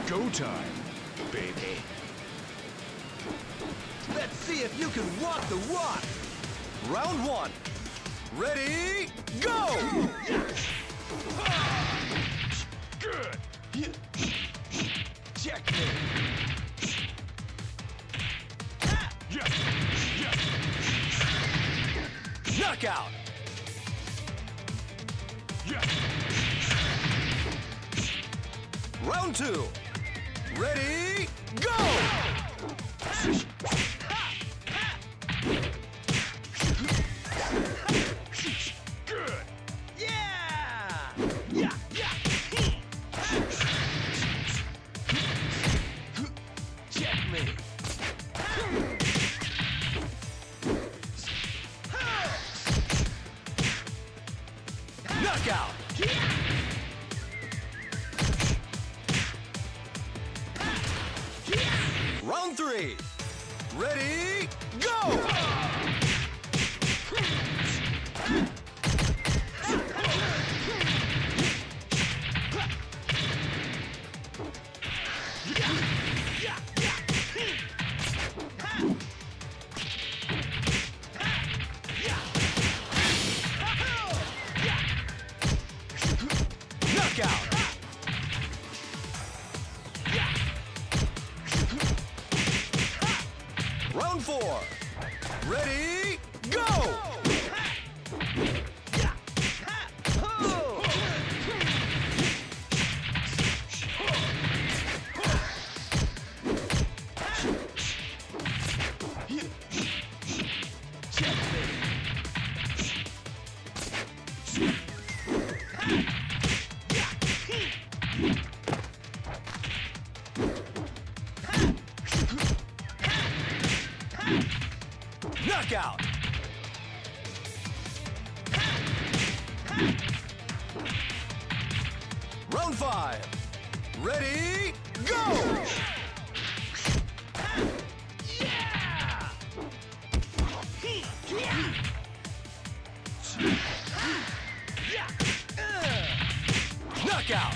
Go time, baby. Let's see if you can walk the walk. Round one. Ready, go! Good. Checkmate. Yes. Yes. Knockout. Yes. Round two. Ready, go! Good. Yeah! Yeah! Yeah! Checkmate. Knockout. Round three. Ready, go! Knockout. Round four. Ready, go! Knockout! Round five. Ready, go! Knockout!